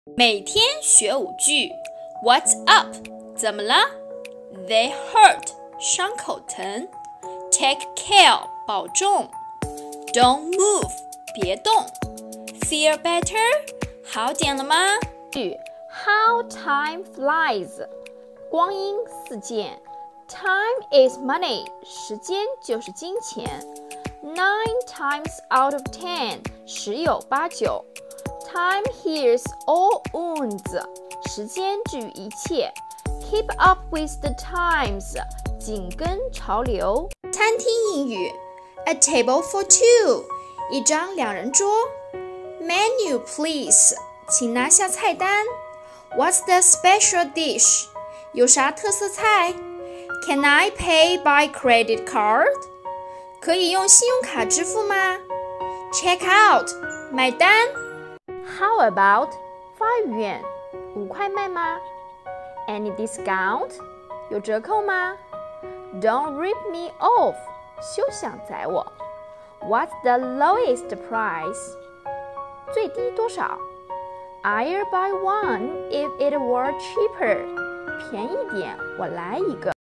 每天学5句 What's up? 怎么了 They hurt 伤口疼 Take care 保重 Don't move 别动 Feel better 好点了吗 How time flies 光阴似箭 Time is money 时间就是金钱 9 times out of 10 十有八九Time heals all wounds 时间治愈一切 Keep up with the times 紧跟潮流餐厅英语 A table for two 一张2人桌 Menu please 请拿下菜单 What's the special dish 有啥特色菜 Can I pay by credit card 可以用信用卡支付吗 Check out 买单 How about 5元5块卖吗 Any discount 有折扣吗 Don't rip me off 休想宰我 What's the lowest price 最低多少 I'll buy one if it were cheaper 便宜点我来一个